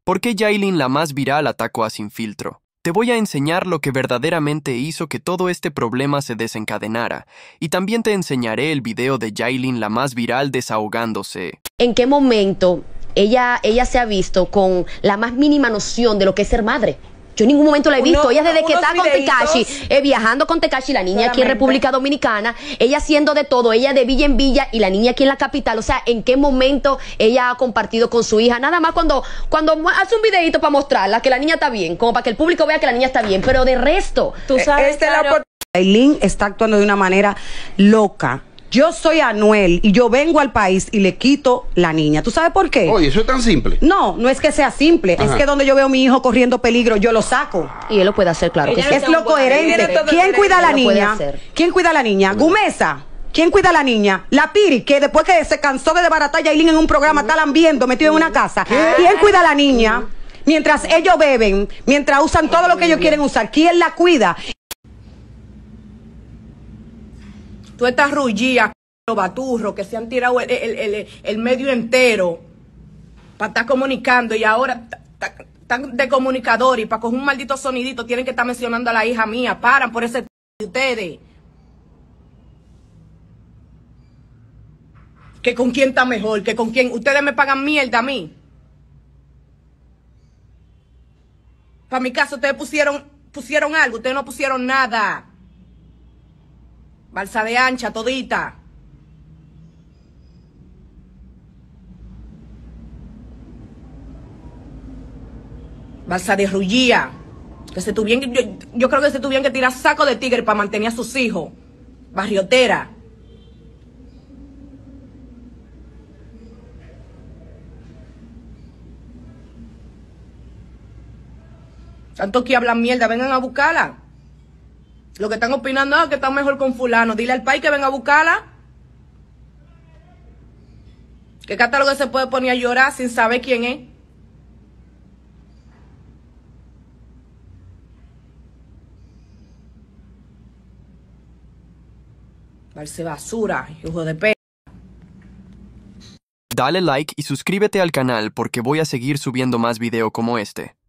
¿Por qué Yailin, la más viral, atacó a Sin Filtro? Te voy a enseñar lo que verdaderamente hizo que todo este problema se desencadenara. Y también te enseñaré el video de Yailin, la más viral, desahogándose. ¿En qué momento ella se ha visto con la más mínima noción de lo que es ser madre? Yo en ningún momento la he visto. Ella desde que está con Tekashi, viajando con Tekashi, la niña aquí en República Dominicana, ella haciendo de todo, ella de villa en villa y la niña aquí en la capital. O sea, ¿en qué momento ella ha compartido con su hija? Nada más cuando hace un videito para mostrarla que la niña está bien, como para que el público vea que la niña está bien, pero de resto, tú sabes, Yailin está actuando de una manera loca. Yo soy Anuel y yo vengo al país y le quito la niña. ¿Tú sabes por qué? Oye, eso es tan simple. No, no es que sea simple. Ajá. Es que donde yo veo a mi hijo corriendo peligro, yo lo saco. y él lo puede hacer, claro que sí. Es lo coherente. ¿Quién cuida a la niña? ¿Quién cuida a la niña? Gumesa. ¿Quién cuida a la niña? La Piri, que después que se cansó de desbaratar a Yailin en un programa, está lambiendo, metido en una casa. ¿Quién cuida a la niña? Mientras ellos beben, mientras usan todo lo que ellos quieren usar, ¿quién la cuida? Tú estás rullía, los baturros que se han tirado el medio entero para estar comunicando y ahora están de comunicador y para coger un maldito sonidito tienen que estar mencionando a la hija mía. Paran por ese de ustedes. Que con quién está mejor, que con quién. Ustedes me pagan mierda a mí. Para mi caso, ustedes pusieron algo, ustedes no pusieron nada. Balsa de ancha, todita. Balsa de rullía. Que yo creo que se tuvieron que tirar saco de tigre para mantener a sus hijos. Barriotera. Tanto que hablan mierda, vengan a buscarla. Lo que están opinando es que están mejor con fulano. Dile al país que venga a buscarla. Que catálogo se puede poner a llorar sin saber quién es. Darse basura, hijo de p. Dale like y suscríbete al canal porque voy a seguir subiendo más video como este.